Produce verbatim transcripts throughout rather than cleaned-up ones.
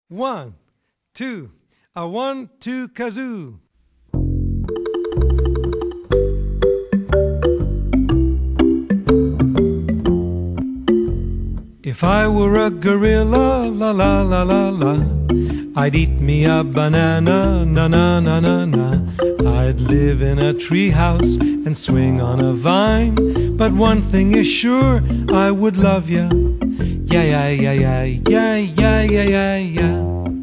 One, two, a one, two, kazoo. If I were a gorilla, la la la la la, I'd eat me a banana, na na na na na. I'd live in a treehouse and swing on a vine. But one thing is sure, I would love ya. Yeah, yeah, yeah, yeah, yeah, yeah, yeah, yeah, yeah.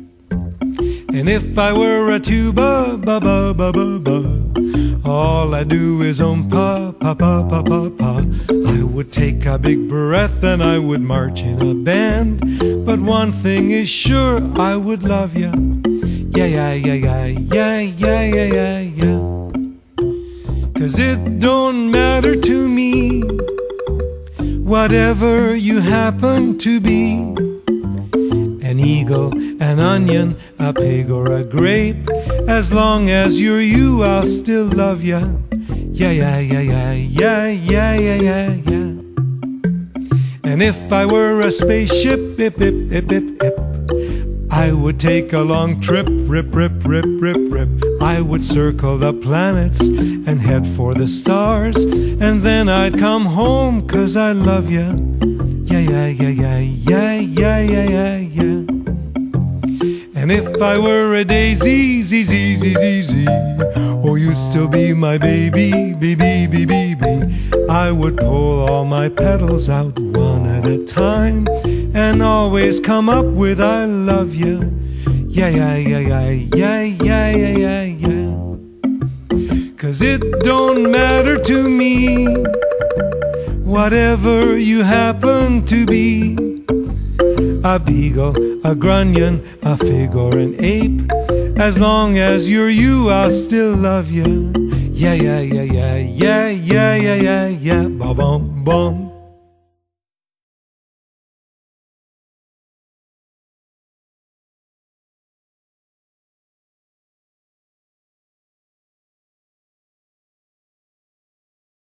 And if I were a tuba, ba ba ba ba ba, all I do is om pa pa pa pa pa pa. I would take a big breath and I would march in a band. But one thing is sure, I would love ya. Yeah, yeah, yeah, yeah, yeah, yeah, yeah, yeah, yeah. 'Cause it don't matter to me whatever you happen to be. An eagle, an onion, a pig or a grape. As long as you're you, I'll still love ya. Yeah, yeah, yeah, yeah, yeah, yeah, yeah, yeah, yeah. And if I were a spaceship, ip, ip, ip, ip, ip, I would take a long trip, rip, rip, rip, rip, rip. I would circle the planets and head for the stars. And then I'd come home 'cause I love ya. Yeah, yeah, yeah, yeah, yeah, yeah, yeah, yeah, yeah. And if I were a daisy, zee, zee, zee, zee, zee, oh, you'd still be my baby, baby, baby, baby. I would pull all my petals out one at a time and always come up with I love you. Yeah, yeah, yeah, yeah, yeah, yeah, yeah, yeah, yeah. 'Cause it don't matter to me whatever you happen to be. A beagle, a grunion, a fig or an ape. As long as you're you, I'll still love you. Yeah, yeah, yeah, yeah, yeah, yeah, yeah, yeah, yeah. Ba-bum, bum.